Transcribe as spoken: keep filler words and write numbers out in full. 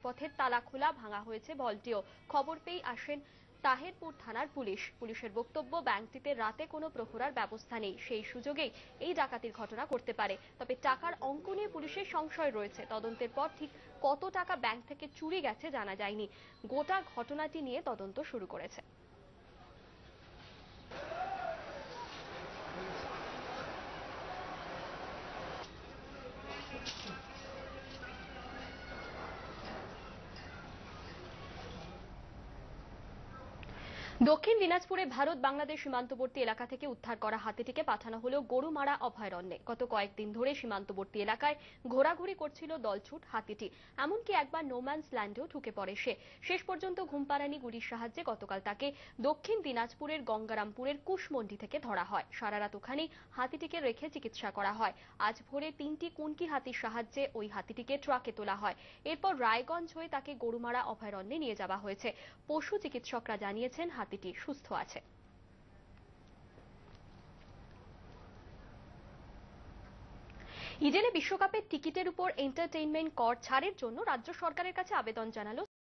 পথের তালা খোলা, ভাঙা হয়েছে ভল্টিও। খবর পেয়ে আসেন তাহেরপুর থানার পুলিশ। পুলিশের বক্তব্য, ব্যাংকটিতে রাতে কোনো প্রহরার ব্যবস্থা নেই, সেই সুযোগেই এই ডাকাতির ঘটনা ঘটতে পারে। তবে টাকার অঙ্ক নিয়ে পুলিশের সংশয় রয়েছে। তদন্তের পর ঠিক কত টাকা ব্যাংক থেকে চুরি গেছে জানা যায়নি। গোটা ঘটনাটি নিয়ে তদন্ত শুরু করেছে। দক্ষিণ দিনাজপুরে ভারত বাংলাদেশ সীমান্তবর্তী এলাকা থেকে উদ্ধার করা হাতিটিকে পাঠানো হলো গরুমারা অভয়ারণ্যে। গত কয়েকদিন ধরে সীমান্তবর্তী এলাকায় ঘোরাঘুরি করছিল দলছুট হাতিটি। এমনকি একবার নোম্যান্স ল্যান্ডেও ঢুকে পড়ে সে। শেষ পর্যন্ত ঘুমপাড়ানি গুলির সাহায্যে গতকাল তাকে দক্ষিণ দিনাজপুরের গঙ্গারামপুরের কুশমন্ডি থেকে ধরা হয়। সারা রাত ওখানেই হাতিটিকে রেখে চিকিৎসা করা হয়। আজ ভোরে তিনটি কুনকি হাতির সাহায্যে ওই হাতিটিকে ট্রাকে তোলা হয়। এরপর রায়গঞ্জ হয়ে তাকে গরুমারা অভয়ারণ্যে নিয়ে যাওয়া হয়েছে। পশু চিকিৎসকরা জানিয়েছেন হাতিটি সুস্থ আছে। ইডেনে বিশ্বকাপের টিকিটের উপর এন্টারটেইনমেন্ট কর ছাড়ের জন্য রাজ্য সরকারের কাছে আবেদন জানালো